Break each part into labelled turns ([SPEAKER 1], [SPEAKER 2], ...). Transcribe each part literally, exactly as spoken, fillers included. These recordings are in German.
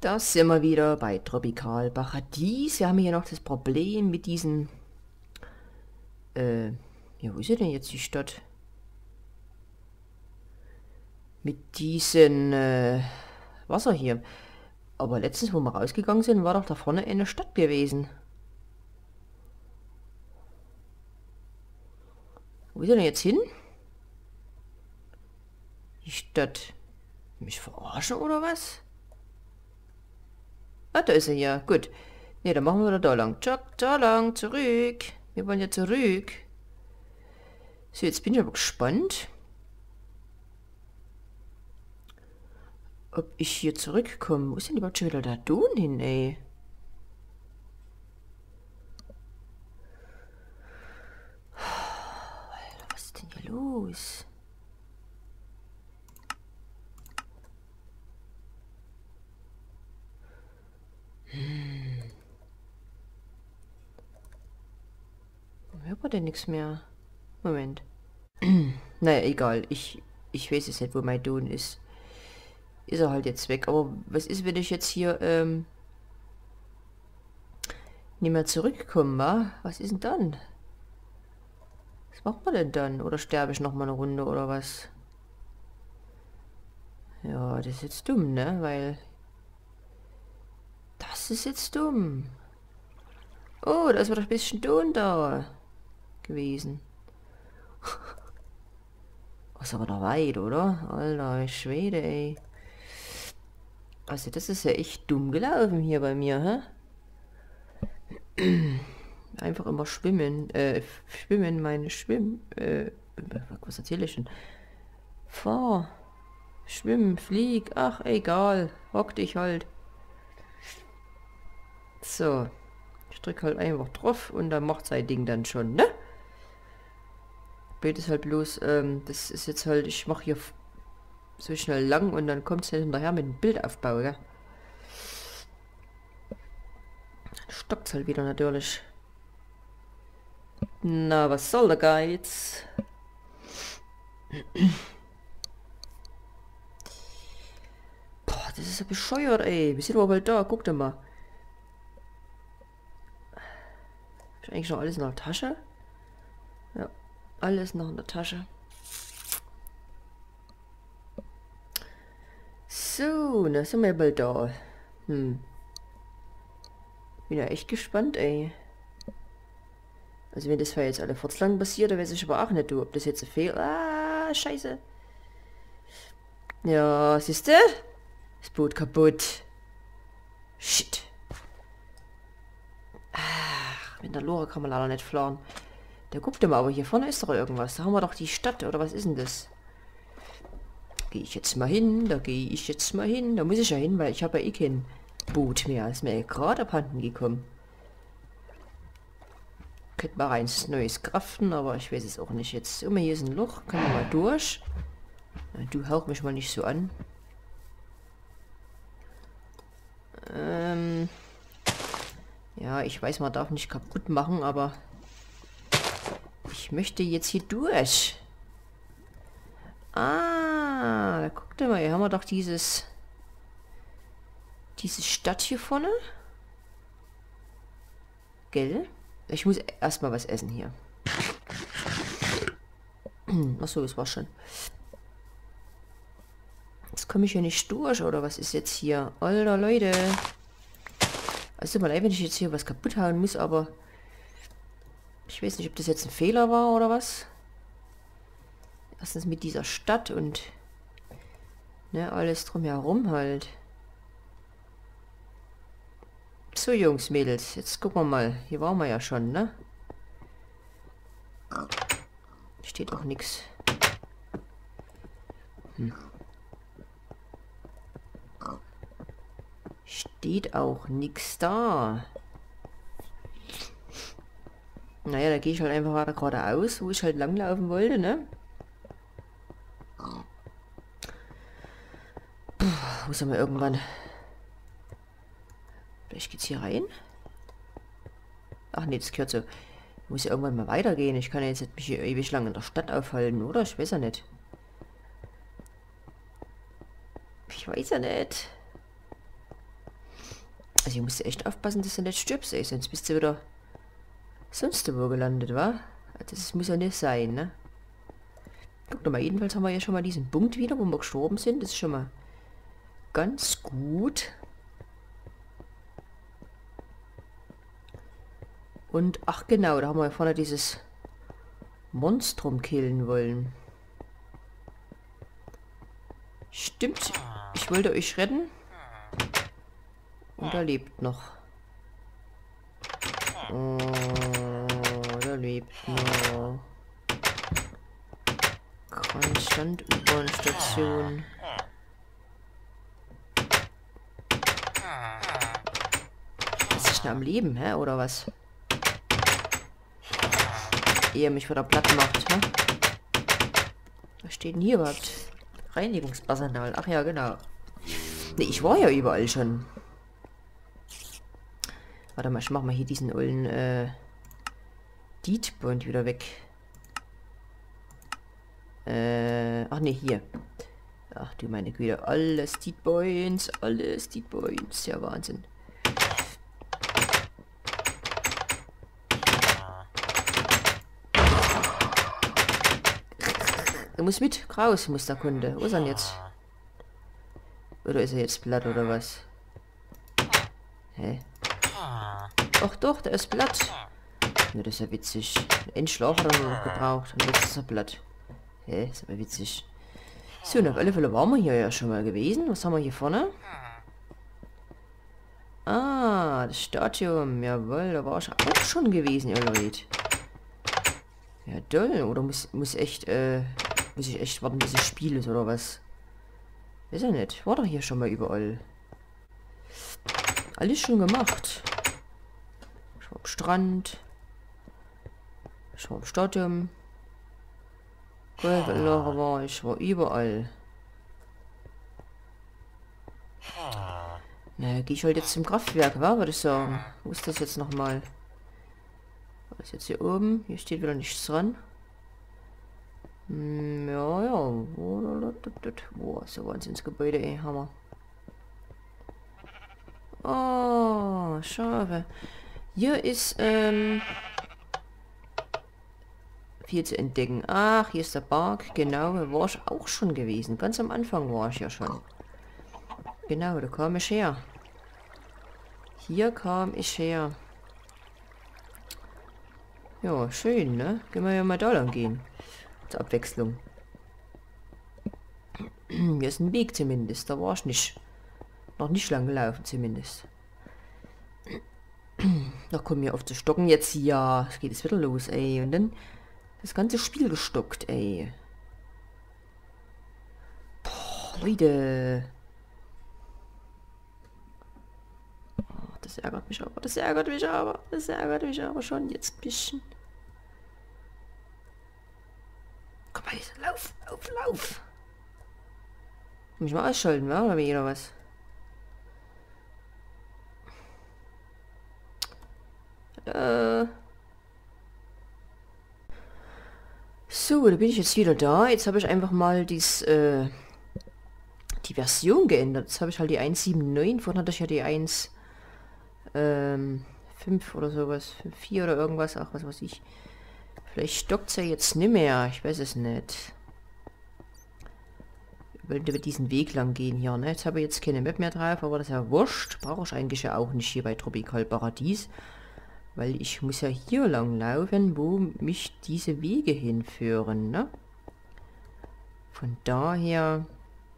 [SPEAKER 1] Da sind wir wieder bei Tropical Paradies. Wir haben hier noch das Problem mit diesen... Äh, ja, wo ist denn jetzt die Stadt? Mit diesen äh, Wasser hier. Aber letztens, wo wir rausgegangen sind, war doch da vorne eine Stadt gewesen. Wo ist er denn jetzt hin? Die Stadt. Mich verarschen oder was? Ah, da ist er ja. Gut. Ne, dann machen wir wieder da lang. Tschak, da lang, zurück. Wir wollen ja zurück. So, jetzt bin ich aber gespannt, ob ich hier zurückkomme. Wo ist denn überhaupt schon wieder der Don hin, ey? Alter, was ist denn hier los? Hm. Hört man denn nichts mehr? Moment. Naja, egal. Ich, ich weiß jetzt nicht, wo mein Don ist. Ist er halt jetzt weg. Aber was ist, wenn ich jetzt hier ähm, nicht mehr zurückkomme, wa? Was ist denn dann? Was macht man denn dann? Oder sterbe ich noch mal eine Runde oder was? Ja, das ist jetzt dumm, ne? Weil... Das ist jetzt dumm. Oh, da ist wieder ein bisschen Don da gewesen. Was aber noch weit, oder? Alter, Schwede, ey. Also das ist ja echt dumm gelaufen hier bei mir, hä? Einfach immer schwimmen. Äh, schwimmen, meine Schwimm... Äh, was erzähle ich denn? Fahr. Schwimmen, flieg. Ach, egal. Hock dich halt. So. Ich drücke halt einfach drauf und dann macht sein Ding dann schon, ne? Bild ist halt bloß, ähm, das ist jetzt halt, ich mache hier so schnell lang und dann kommt es halt hinterher mit dem Bildaufbau, gell? Dann stockt es halt wieder natürlich. Na, was soll der Geiz? Boah, das ist ja bescheuert, ey. Wir sind aber bald da, guck dir mal. Ist eigentlich noch alles in der Tasche? Ja, alles noch in der Tasche. So, da sind wir bald da. Hm. Bin ja echt gespannt, ey. Also wenn das jetzt alle fortlang passiert, dann weiß ich aber auch nicht, du, ob das jetzt ein Fehler... Ah, scheiße. Ja, siehst du? Das Boot kaputt. Shit. Ach, mit der Lore kann man leider nicht fahren. Da guckt mal, aber hier vorne ist doch irgendwas. Da haben wir doch die Stadt, oder was ist denn das? Gehe ich jetzt mal hin, da gehe ich jetzt mal hin. Da muss ich ja hin, weil ich habe ja eh kein Boot mehr. Ist mir gerade abhanden gekommen. Könnte mal ein neues craften, aber ich weiß es auch nicht. Jetzt immer hier ist ein Loch, kann man mal durch. Du hauch mich mal nicht so an. Ähm ja, ich weiß, man darf nicht kaputt machen, aber ich möchte jetzt hier durch. Ah, da guckt mal, hier haben wir doch dieses diese Stadt hier vorne. Gell? Ich muss erstmal was essen hier. Achso, das war schon. Jetzt komme ich hier nicht durch, oder was ist jetzt hier? Alter, Leute. Also mal leid, wenn ich jetzt hier was kaputt hauen muss, aber ich weiß nicht, ob das jetzt ein Fehler war oder was. Erstens mit dieser Stadt und ne, alles drumherum halt. So, Jungs, Mädels, jetzt gucken wir mal. Hier waren wir ja schon, ne? Steht auch nichts. Hm. Steht auch nichts da. Naja, da gehe ich halt einfach weiter geradeaus, wo ich halt langlaufen wollte, ne? Puh, wo sind wir irgendwann? Vielleicht geht's hier rein? Ach nee, das gehört so. Muss ja irgendwann mal weitergehen. Ich kann ja jetzt nicht mich hier ewig lang in der Stadt aufhalten, oder? Ich weiß ja nicht. Ich weiß ja nicht. Also ich musste echt aufpassen, dass du nicht stirbst, ey. Sonst bist du wieder sonst wo gelandet, wa? Das muss ja nicht sein, ne? Guck doch mal, jedenfalls haben wir ja schon mal diesen Punkt wieder, wo wir gestorben sind. Das ist schon mal ganz gut. Und, ach genau, da haben wir ja vorne dieses Monstrum killen wollen. Stimmt, ich wollte euch retten. Und er lebt noch. Oh, der lebt noch. Konstant U-Bahn-Station. Ist ich noch am Leben, hä? Oder was? Ehe er mich wieder platt macht, hä? Was steht denn hier überhaupt? Reinigungspersonal. Ach ja, genau. Ne, ich war ja überall schon. Warte mal, ich mach mal hier diesen ollen äh, Deed-Point wieder weg. Äh, ach ne, hier. Ach du meine Güte, alles Deed-Points, alles Deed-Points. Ja, Wahnsinn. Er muss mit, raus muss der Kunde. Wo ist er denn jetzt? Oder ist er jetzt platt oder was? Hä? Ach doch, der ist platt. Ja, das ist ja witzig. Ein Schlag hat er nur noch gebraucht und jetzt ist er platt. Hä, ist aber witzig. So, und auf alle Fälle waren wir hier ja schon mal gewesen. Was haben wir hier vorne? Ah, das Stadium. Jawohl, da war ich auch schon gewesen, ihr Leute. Ja, toll. Oder muss, muss echt, äh, muss ich echt warten, bis ich spiele oder was? Ist ja nicht. War doch hier schon mal überall. Alles schon gemacht. Ich war am Strand. Ich war am Stadium. Golfanlage war ich. War überall. Na, gehe ich halt jetzt zum Kraftwerk, wa? Würde ich sagen. Wo ist das jetzt nochmal? Was ist jetzt hier oben? Hier steht wieder nichts dran. Hm, ja, ja. Boah, so Wahnsinnsgebäude, ey. Hammer. Oh, schade. Hier ist, ähm... viel zu entdecken. Ach, hier ist der Park. Genau, da war ich auch schon gewesen. Ganz am Anfang war ich ja schon. Genau, da kam ich her. Hier kam ich her. Ja, schön, ne? Können wir ja mal da lang gehen. Zur Abwechslung. Hier ist ein Weg zumindest. Da war ich nicht. Noch nicht lang gelaufen zumindest. Da kommen wir auf zu stocken jetzt. Ja, es geht es wieder los, ey. Und dann das ganze Spiel gestockt, ey. Boah, Leute. Oh, das ärgert mich aber. Das ärgert mich aber. Das ärgert mich aber schon jetzt ein bisschen. Komm mal, lauf, lauf, lauf. Muss ich mal ausschalten, wa? Oder wie, oder was? Äh. So, da bin ich jetzt wieder da. Jetzt habe ich einfach mal dies, äh, die Version geändert. Jetzt habe ich halt die eins Punkt sieben neun. Vorhin hatte ich ja die eins Punkt fünf oder sowas. fünf Punkt vier oder irgendwas. Ach, was weiß ich. Vielleicht stockt es ja jetzt nicht mehr. Ich weiß es nicht. Ich wollte über diesen Weg lang gehen hier, ne? Jetzt habe ich jetzt keine Map mehr drauf, aber das ist ja wurscht. Brauche ich eigentlich ja auch nicht hier bei Tropical Paradies. Weil ich muss ja hier lang laufen, wo mich diese Wege hinführen, ne? Von daher...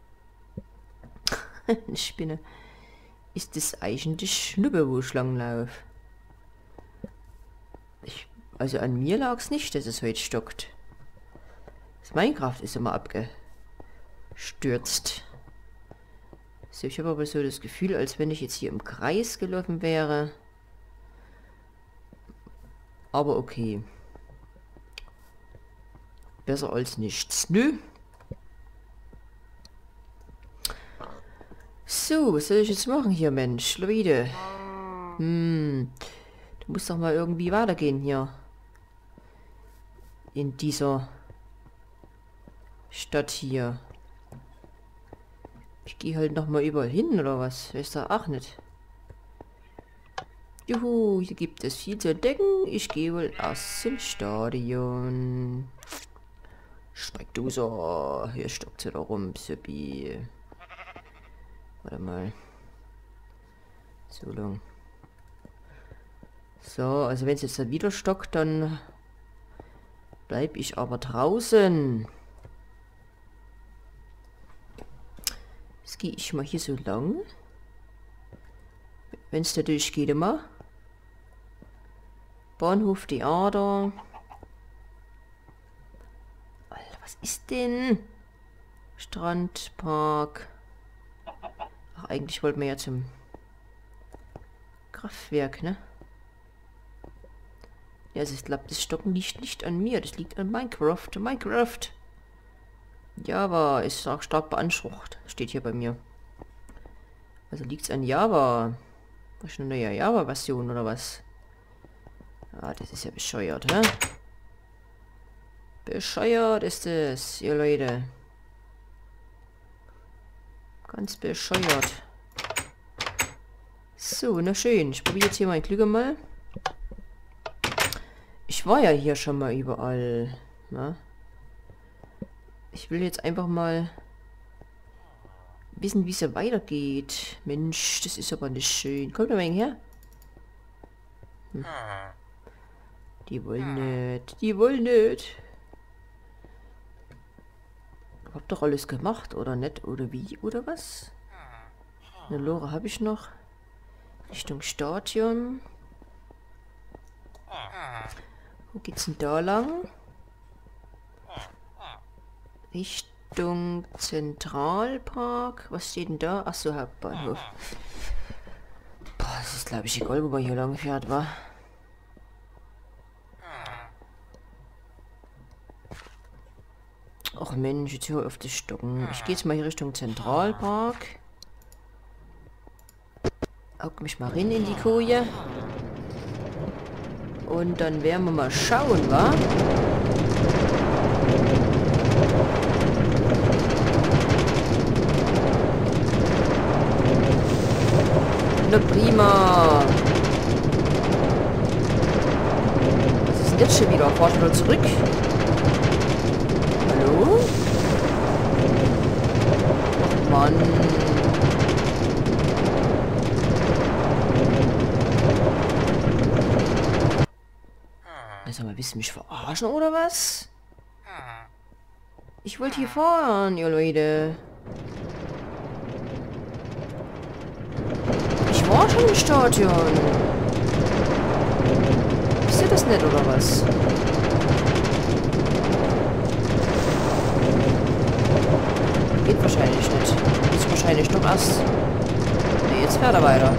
[SPEAKER 1] eine Spinne. Ist das eigentlich Schnuppe, wo ich lang laufe? Ich, also an mir lag es nicht, dass es heute stockt. Das Minecraft ist immer abgestürzt. So, ich habe aber so das Gefühl, als wenn ich jetzt hier im Kreis gelaufen wäre. Aber okay. Besser als nichts. Nö. So, was soll ich jetzt machen hier, Mensch? Leute. Hm. Du musst doch mal irgendwie weitergehen hier. In dieser Stadt hier. Ich gehe halt noch mal überall hin, oder was? Weißt du, ach nicht. Juhu, hier gibt es viel zu entdecken. Ich gehe wohl aus dem Stadion. Schweig du so. Hier stockt sie da rum, Subi. Warte mal. So lang. So, also wenn es jetzt dann wieder stockt, dann bleibe ich aber draußen. Jetzt gehe ich mal hier so lang. Wenn es da durchgeht immer. Bahnhof Theater. Alter, was ist denn? Strandpark. Ach, eigentlich wollten wir ja zum Kraftwerk, ne? Ja, also ich glaube, das Stocken liegt nicht an mir. Das liegt an Minecraft. Minecraft. Java ist auch stark beansprucht. Steht hier bei mir. Also liegt es an Java. Was ist eine neue Java-Version oder was? Ah, das ist ja bescheuert, hä? Bescheuert ist es, ihr Leute. Ganz bescheuert. So, na schön. Ich probiere jetzt hier mein Glück mal. Ich war ja hier schon mal überall. Na? Ich will jetzt einfach mal wissen, wie es ja weitergeht. Mensch, das ist aber nicht schön. Kommt mal her. Hm. Die wollen nicht. Die wollen nicht. Hab doch alles gemacht, oder nicht? Oder wie? Oder was? Eine Lore habe ich noch. Richtung Stadion. Wo geht's denn da lang? Richtung Zentralpark. Was steht denn da? Achso, Hauptbahnhof. Boah, das ist glaube ich egal, wo man hier lang fährt, wa? Ach Mensch, jetzt hör auf das Stocken. Ich gehe jetzt mal hier Richtung Zentralpark. Hock mich mal rein in die Koje. Und dann werden wir mal schauen, wa? Na prima. Was ist denn jetzt schon wieder? Fahr ich wieder zurück? Hallo? Ach Mann. Sag mal, willst du mich verarschen oder was? Ich wollte hier fahren, ihr Leute. Ich war schon im Stadion. Ist ihr das nicht oder was? Geht wahrscheinlich nicht. Ist wahrscheinlich doch erst. Ne, jetzt fährt er weiter.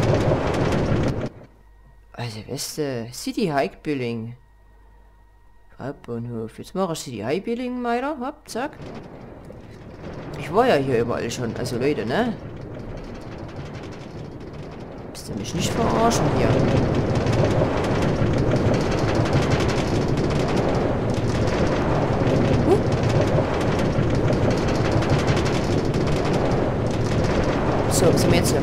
[SPEAKER 1] Also, Weste. City Hike Billing. Hauptbahnhof. Jetzt mache ich City Hike Billing weiter. Hopp, zack. Ich war ja hier überall schon. Also, Leute, ne? Müsst ihr mich nicht verarschen hier. Huh. So, was haben wir jetzt hier?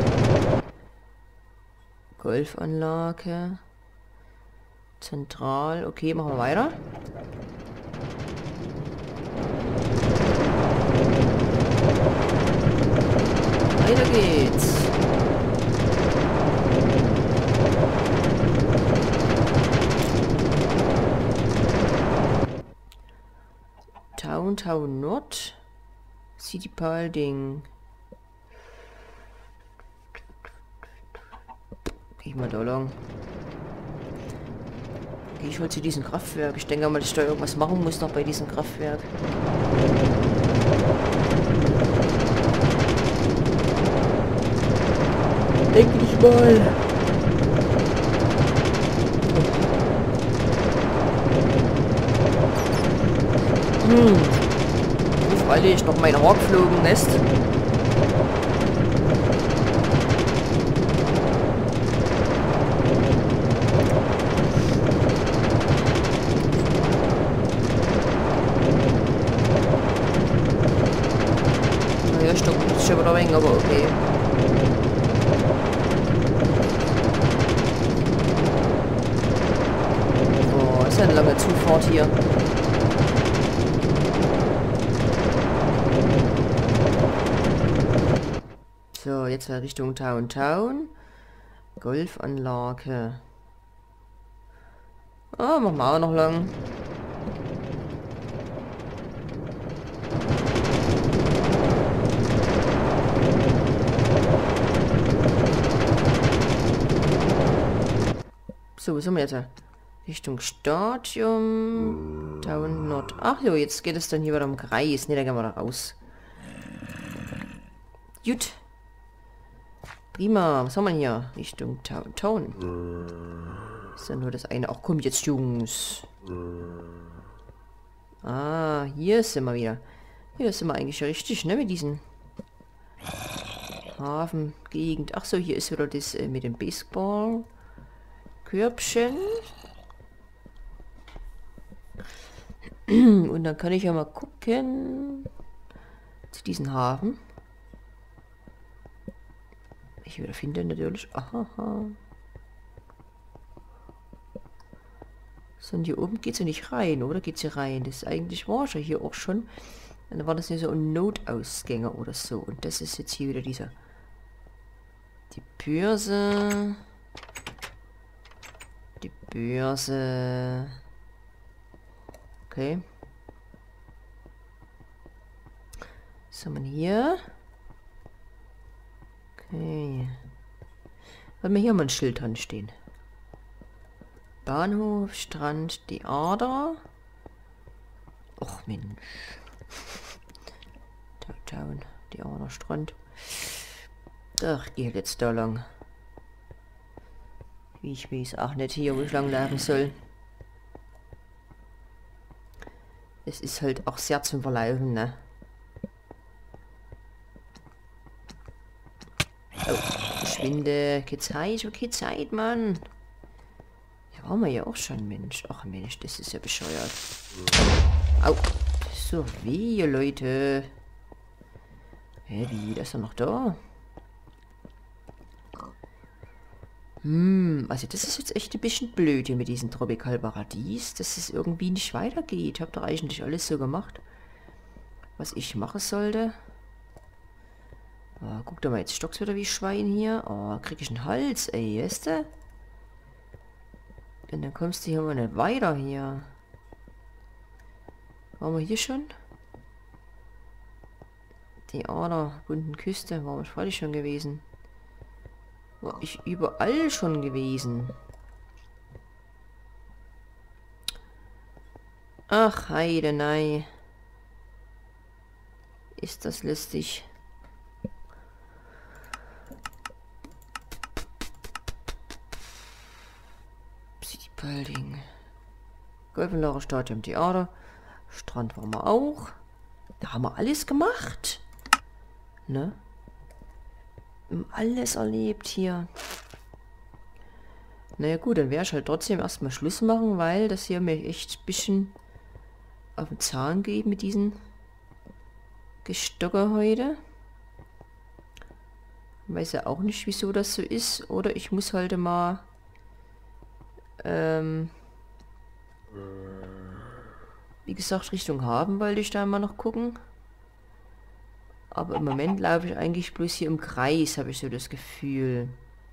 [SPEAKER 1] Golfanlage. Zentral. Okay, machen wir weiter. Weiter geht's. Downtown Nord. City Palding. Geh mal da lang. Okay, ich hol zu diesem Kraftwerk. Ich denke mal, dass ich da irgendwas machen muss noch bei diesem Kraftwerk. Denke ich mal. Hm. Weil ich noch mein Rohr geflogen lässt. Naja, stopp, das ist schon wieder wenig, aber okay. eine lange Zufahrt hier. So, jetzt mal Richtung Town Town. Golfanlage. Ah, machen wir auch noch lang. So, wo sind wir jetzt? Richtung Stadium. Town Nord. Ach jo, jetzt geht es dann hier wieder um Kreis. Ne, da gehen wir da raus. Gut. Prima. Was haben wir hier? Richtung Town. Town. Ist dann nur das eine. Ach komm jetzt, Jungs. Ah, hier sind wir wieder. Hier sind wir eigentlich richtig, ne? Mit diesen Hafengegend. Ach so, hier ist wieder das äh, mit dem Baseball. Körbchen. Und dann kann ich ja mal gucken zu diesen Hafen. Ich wieder finde natürlich. Aha. So, und hier oben geht sie nicht rein, oder? Geht sie rein? Das ist eigentlich war schon hier auch schon. Dann war das ja so ein Notausgänger oder so. Und das ist jetzt hier wieder dieser. Die Börse. Die Börse. Okay. Was haben wir hier? Okay. Haben wir hier mal ein Schild dran stehen. Bahnhof, Strand, die Ader. Och Mensch. Town, die Ader, Strand. Ach, geht jetzt da lang. Wie ich weiß auch nicht hier, wo ich lang laufen soll. Es ist halt auch sehr zum Verlaufen, ne? Oh, verschwinde. Keine Zeit, keine Zeit, Mann. Ja, waren wir ja auch schon, Mensch. Ach Mensch, das ist ja bescheuert. Au. So weh, Leute. Hä, wie? Das ist er noch da? Hm, also das ist jetzt echt ein bisschen blöd hier mit diesem Tropical Paradies, dass es irgendwie nicht weitergeht. Ich habe doch eigentlich alles so gemacht, was ich machen sollte. Oh, guck doch mal, jetzt stock's wieder wie Schwein hier. Oh, krieg ich einen Hals, ey, weißt du? Und dann kommst du hier mal nicht weiter hier. Waren wir hier schon? Die Ader, bunten Küste, waren wir freilich schon gewesen. War ich überall schon gewesen. Ach, heide, nein. Ist das lustig. City Building. Golfanlage, Stadion, Theater. Strand waren wir auch. Da haben wir alles gemacht. Ne? Alles erlebt hier. Naja gut, dann werde ich halt trotzdem erstmal Schluss machen, weil das hier mir echt ein bisschen auf den Zahn geht mit diesen Gestocker heute. Weiß ja auch nicht, wieso das so ist. Oder ich muss halt mal ähm, wie gesagt, Richtung Hafen wollte ich da mal noch gucken. Aber im Moment laufe ich eigentlich bloß hier im Kreis, habe ich so das Gefühl.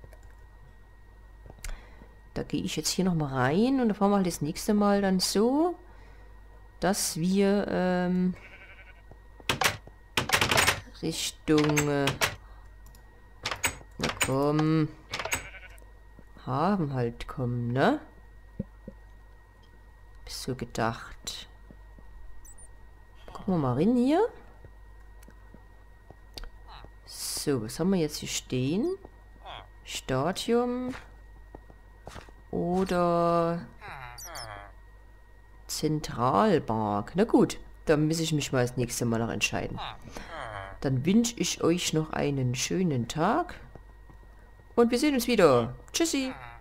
[SPEAKER 1] Da gehe ich jetzt hier noch mal rein und da fahren wir halt das nächste Mal dann so, dass wir ähm, Richtung äh, na komm, Hafen halt kommen, ne? Bist so gedacht. Gucken wir mal rein hier. So, was haben wir jetzt hier stehen? Stadium oder Zentralpark. Na gut, dann muss ich mich mal das nächste Mal noch entscheiden. Dann wünsche ich euch noch einen schönen Tag und wir sehen uns wieder. Tschüssi!